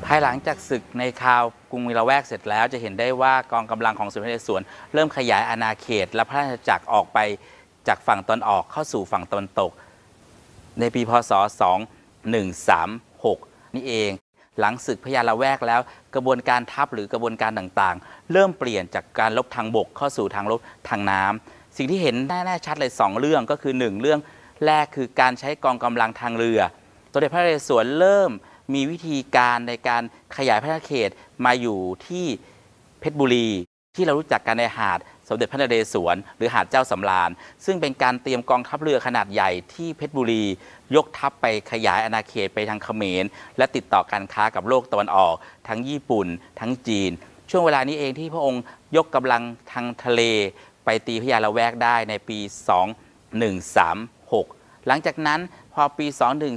ภายหลังจากศึกในคราวกรุงมิละแวกเสร็จแล้วจะเห็นได้ว่ากองกำลังของสมเด็จพระนเรศวรเริ่มขยายอาณาเขตและพระราชจักรออกไปจากฝั่งตะวันออกเข้าสู่ฝั่งตะวันตกในปีพศ2136นี่เองหลังศึกพญาละแวกแล้วกระบวนการทัพหรือกระบวนการต่างๆเริ่มเปลี่ยนจากการรบทางบกเข้าสู่ทางรบทางน้ำสิ่งที่เห็นแน่ชัดเลย2เรื่องก็คือ1เรื่องแรกคือการใช้กองกำลังทางเรือสมเด็จพระนเรศวรเริ่มมีวิธีการในการขยายพระราชเขตมาอยู่ที่เพชรบุรีที่เรารู้จักกันในหาดสมเด็จพระนเรศวรหรือหาดเจ้าสำราญซึ่งเป็นการเตรียมกองทัพเรือขนาดใหญ่ที่เพชรบุรียกทัพไปขยายอาณาเขตไปทางเขมรและติดต่อการค้ากับโลกตะวันออกทั้งญี่ปุ่นทั้งจีนช่วงเวลานี้เองที่พระองค์ยกกำลังทางทะเลไปตีพญาละแวกได้ในปี2136หลังจากนั้นพอปี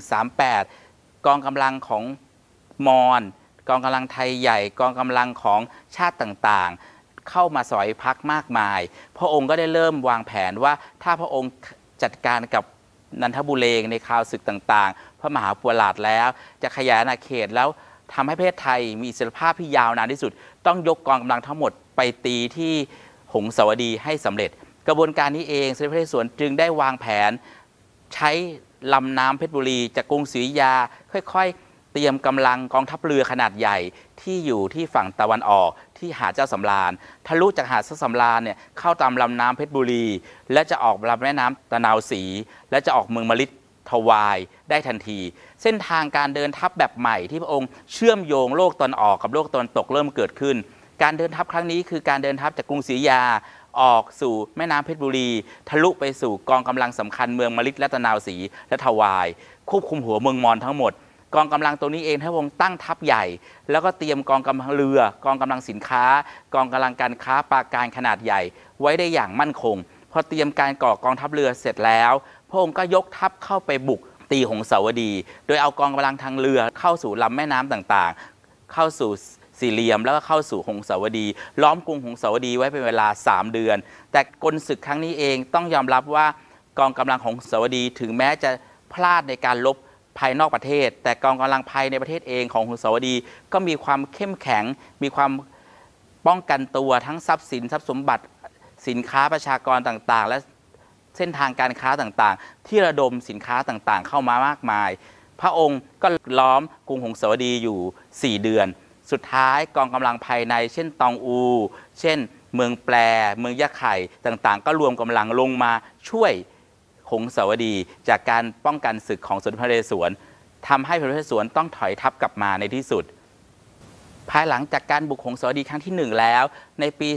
2138กองกำลังของมอญกองกำลังไทยใหญ่กองกำลังของชาติต่างๆเข้ามาสอยพักมากมายพระองค์ก็ได้เริ่มวางแผนว่าถ้าพระองค์จัดการกับนันทบุเรงในคราวศึกต่างๆพระมหาปุราชแล้วจะขยายอาณาเขตแล้วทำให้ประเทศไทยมีอิสรภาพที่ยาวนานที่สุดต้องยกกองกำลังทั้งหมดไปตีที่หงสาวดีให้สำเร็จกระบวนการนี้เองสมเด็จพระนเรศวรจึงได้วางแผนใช้ลำน้ำเพชรบุรีจากกรุงศรีอยุธยาค่อยๆเตรียมกำลังกองทัพเรือขนาดใหญ่ที่อยู่ที่ฝั่งตะวันออกที่หาดเจ้าสำราญทะลุจากหาดเจ้าสำราญเนี่ยเข้าตามลำน้ำเพชรบุรีและจะออกลำแม่น้ำตะนาวศรีและจะออกเมืองมฤททวายได้ทันทีเส้นทางการเดินทัพแบบใหม่ที่พระองค์เชื่อมโยงโลกตะวันออกกับโลกตะวันตกเริ่มเกิดขึ้นการเดินทัพครั้งนี้คือการเดินทัพจากกรุงศรีอยุธยาออกสู่แม่น้ำเพชรบุรีทะลุไปสู่กองกำลังสำคัญเมืองมฤทและตะนาวศรีและทวายควบคุมหัวเมืองมอญทั้งหมดกองกำลังตัวนี้เองพระองค์ตั้งทัพใหญ่แล้วก็เตรียมกองกำลังเรือกองกำลังสินค้ากองกำลังการค้าปราการขนาดใหญ่ไว้ได้อย่างมั่นคงพอเตรียมการก่อกองทัพเรือเสร็จแล้วพระองค์ก็ยกทัพเข้าไปบุกตีหงสาวดีโดยเอากองกำลังทางเรือเข้าสู่ลำแม่น้ำต่างๆเข้าสู่สี่เหลี่ยมแล้วก็เข้าสู่หงสาวดีล้อมกรุงหงสาวดีไว้เป็นเวลา3เดือนแต่กลศึกครั้งนี้เองต้องยอมรับว่ากองกำลังของหงสาวดีถึงแม้จะพลาดในการรบภายนอกประเทศแต่กองกำลังภายในประเทศเองของหงสาวดีก็มีความเข้มแข็งมีความป้องกันตัวทั้งทรัพย์สินทรัพย์สมบัติสินค้าประชากรต่างๆและเส้นทางการค้าต่างๆที่ระดมสินค้าต่างๆเข้ามามากมายพระองค์ก็ล้อมกรุงหงสาวดีอยู่4เดือนสุดท้ายกองกำลังภายในเช่นตองอูเช่นเมืองแปรเมืองยะไข่ต่างๆก็รวมกำลังลงมาช่วยหงสาวดีจากการป้องกันศึกของสมเด็จพระนเรศวรทำให้พระนเรศวรต้องถอยทัพกลับมาในที่สุดภายหลังจากการบุกหงสาวดีครั้งที่1แล้วในปี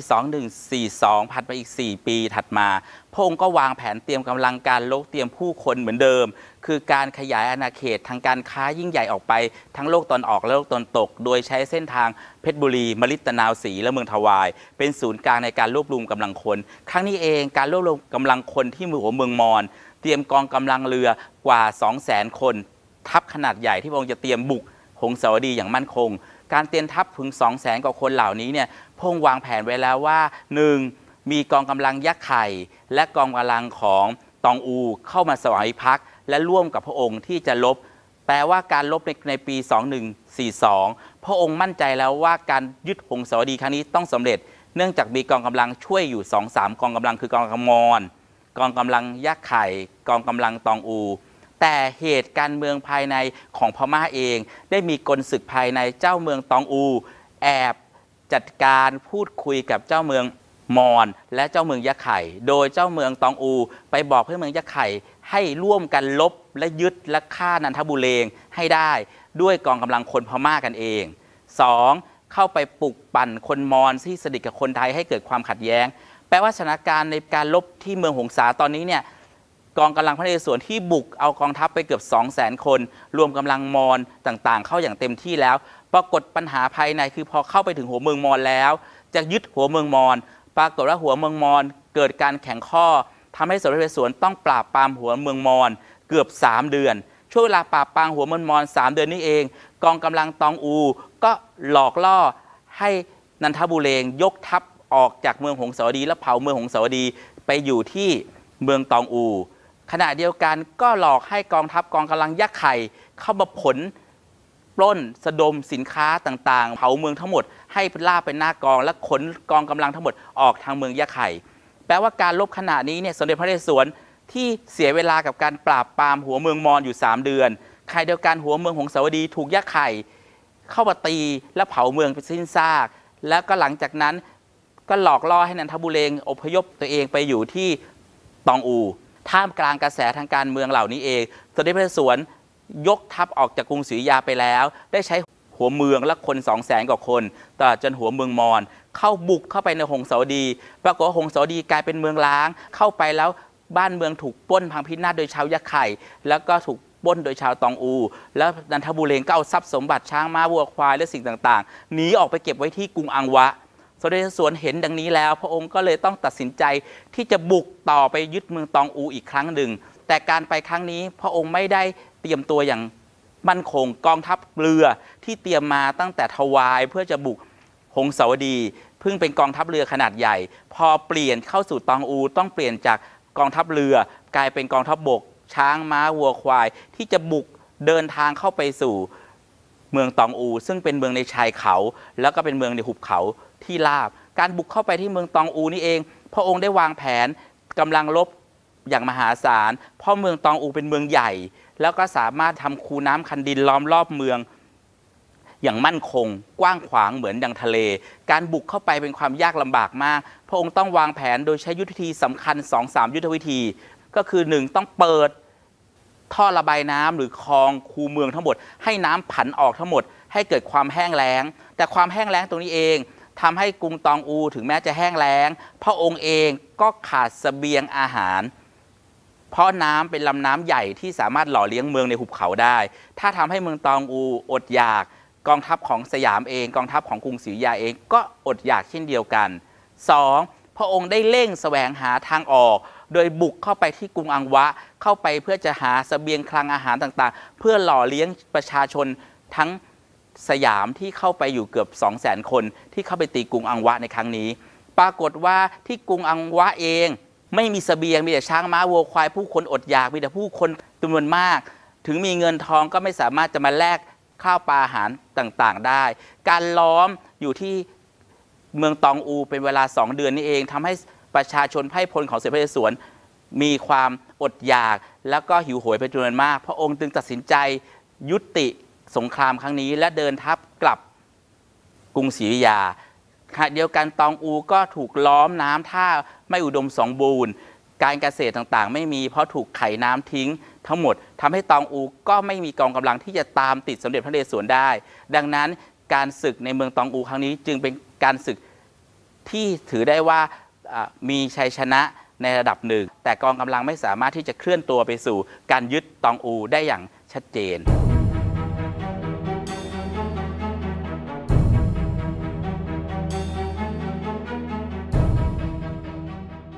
2142ผ่านไปอีก4ปีถัดมาพระองค์ก็วางแผนเตรียมกำลังการรบเตรียมผู้คนเหมือนเดิมคือการขยายอาณาเขตทางการค้ายิ่งใหญ่ออกไปทั้งโลกตะวันออกและโลกตะวันตกโดยใช้เส้นทางเพชรบุรีมฤทตะนาวศรีและเมืองทวายเป็นศูนย์กลางในการรวบรวมกำลังคนครั้งนี้เองการรวบรวมกำลังคนที่หัวเมืองมอญเตรียมกองกำลังเรือกว่า 200,000 คนทัพขนาดใหญ่ที่พระองค์จะเตรียมบุกหงสาวดีอย่างมั่นคงการเตรียมทัพถึง 200,000 กว่าคนเหล่านี้เนี่ยพระองค์วางแผนไว้แล้วว่า 1. มีกองกำลังยักษ์ไข่และกองกำลังของตองอูเข้ามาสวามิภักดิ์และร่วมกับพระองค์ที่จะรบแปลว่าการรบในปี2142พระองค์มั่นใจแล้วว่าการยึดหงสาวดีครั้งนี้ต้องสำเร็จเนื่องจากมีกองกำลังช่วยอยู่ 2-3 กองกำลังคือกองกำลังมอญกองกำลังยักษ์ไข่กองกำลังตองอูแต่เหตุการเมืองภายในของพม่าเองได้มีกลศึกภายในเจ้าเมืองตองอูแอบจัดการพูดคุยกับเจ้าเมืองมอญและเจ้าเมืองยะไข่โดยเจ้าเมืองตองอูไปบอกให้เมืองยะไข่ให้ร่วมกันลบและยึดและฆ่านันทบุเรงให้ได้ด้วยกองกำลังคนพม่ากันเอง 2. เข้าไปปลุกปั่นคนมอญที่สนิทกับคนไทยให้เกิดความขัดแย้งแปลว่าสถานการณ์ในการลบที่เมืองหงสาตอนนี้เนี่ยกองกำลังพระนเรศวรที่บุกเอากองทัพไปเกือบ 200,000 คนรวมกำลังมอญต่างๆเข้าอย่างเต็มที่แล้วปรากฏปัญหาภายในคือพอเข้าไปถึงหัวเมืองมอญแล้วจะยึดหัวเมืองมอญปรากฏว่าหัวเมืองมอญเกิดการแข่งข้อทำให้สมเด็จพระนเรศวรต้องปราบปรามหัวเมืองมอญเกือบ3 เดือนช่วงเวลาปราบปรามหัวเมืองมอญ3 เดือนนี้เองกองกำลังตองอูก็หลอกล่อให้นันทบุเรงยกทัพออกจากเมืองหงสาวดีและเผาเมืองหงสาวดีไปอยู่ที่เมืองตองอูขณะเดียวกันก็หลอกให้กองทัพกองกำลังยักษ์ไข่เข้ามาผลล้นสะดมสินค้าต่างๆเผาเมืองทั้งหมดให้ล่าเป็นหน้ากองและขนกองกำลังทั้งหมดออกทางเมืองยะไข่แปลว่าการรบขณะนี้เนี่ยสมเด็จพระนเรศวรที่เสียเวลากับการปราบปรามหัวเมืองมอญอยู่3 เดือนใครเดียวกันหัวเมืองหงสาวดีถูกยะไข่เข้ามาตีและเผาเมืองไปสิ้นซากแล้วก็หลังจากนั้นก็หลอกล่อให้นันทบุเรงอพยพตัวเองไปอยู่ที่ตองอูท่ามกลางกระแสทางการเมืองเหล่านี้เองสมเด็จพระนเรศวรยกทัพออกจากกรุงศรีอยุธยาไปแล้วได้ใช้หัวเมืองและคน200,000 กว่าคนตลอดจนหัวเมืองมอญเข้าบุกเข้าไปในหงสาวดีปรากฏว่าหงสาวดีกลายเป็นเมืองร้างเข้าไปแล้วบ้านเมืองถูกปล้นพังพินาศโดยชาวยะไข่แล้วก็ถูกปล้นโดยชาวตองอูแล้วนันทบุเรงก็เอาทรัพย์สมบัติช้างม้าวัวควายและสิ่งต่างๆหนีออกไปเก็บไว้ที่กรุงอังวะสมเด็จพระนเรศวรเห็นดังนี้แล้วพระองค์ก็เลยต้องตัดสินใจที่จะบุกต่อไปยึดเมืองตองอูอีกครั้งหนึ่งแต่การไปครั้งนี้พระองค์ไม่ได้เตรียมตัวอย่างมั่นคงกองทัพเรือที่เตรียมมาตั้งแต่ทวายเพื่อจะบุกหงสาวดีเพิ่งเป็นกองทัพเรือขนาดใหญ่พอเปลี่ยนเข้าสู่ตองอูต้องเปลี่ยนจากกองทัพเรือกลายเป็นกองทัพบกช้างม้าวัวควายที่จะบุกเดินทางเข้าไปสู่เมืองตองอูซึ่งเป็นเมืองในชายเขาแล้วก็เป็นเมืองในหุบเขาที่ราบการบุกเข้าไปที่เมืองตองอูนี่เองพระองค์ได้วางแผนกำลังรบอย่างมหาศาลเพราะเมืองตองอูเป็นเมืองใหญ่แล้วก็สามารถทำคูน้ำคันดินล้อมรอบเมืองอย่างมั่นคงกว้างขวางเหมือนดังทะเลการบุกเข้าไปเป็นความยากลำบากมากพระองค์ต้องวางแผนโดยใช้ยุทธวิธีสำคัญ 2-3 ยุทธวิธีก็คือ 1. ต้องเปิดท่อระบายน้ำหรือคลองคูเมืองทั้งหมดให้น้ำผันออกทั้งหมดให้เกิดความแห้งแล้งแต่ความแห้งแล้งตรงนี้เองทำให้กรุงตองอูถึงแม้จะแห้งแล้งพระองค์เองก็ขาดเสบียงอาหารเพราะน้ำเป็นลำน้ำใหญ่ที่สามารถหล่อเลี้ยงเมืองในหุบเขาได้ถ้าทำให้เมืองตองอูอดอยากกองทัพของสยามเองกองทัพของกรุงศรีอยุธยาเองก็อดอยากเช่นเดียวกัน 2. พระองค์ได้เร่งแสวงหาทางออกโดยบุกเข้าไปที่กรุงอังวะเข้าไปเพื่อจะหาเสบียงคลังอาหารต่างๆเพื่อหล่อเลี้ยงประชาชนทั้งสยามที่เข้าไปอยู่เกือบ 200,000 คนที่เข้าไปตีกรุงอังวะในครั้งนี้ปรากฏว่าที่กรุงอังวะเองไม่มีเสบียงมีแต่ช้างม้าวัวควายผู้คนอดอยากมีแต่ผู้คนจำนวนมากถึงมีเงินทองก็ไม่สามารถจะมาแลกข้าวปลาอาหารต่างๆได้การล้อมอยู่ที่เมืองตองอูเป็นเวลา2 เดือนนี้เองทำให้ประชาชนไพร่พลของสมเด็จพระนเรศวรมีความอดอยากแล้วก็หิวโหยเป็นจำนวนมากพระองค์จึงตัดสินใจยุติสงครามครั้งนี้และเดินทัพกลับกรุงศรีอยุธยาขณะเดียวกันตองอูก็ถูกล้อมน้ำท่าไม่อุดมสมบูรณ์การเกษตรต่างๆไม่มีเพราะถูกไขน้ำทิ้งทั้งหมดทำให้ตองอูก็ไม่มีกองกำลังที่จะตามติดสมเด็จพระนเรศวรได้ดังนั้นการศึกในเมืองตองอูครั้งนี้จึงเป็นการศึกที่ถือได้ว่ามีชัยชนะในระดับหนึ่งแต่กองกำลังไม่สามารถที่จะเคลื่อนตัวไปสู่การยึดตองอูได้อย่างชัดเจน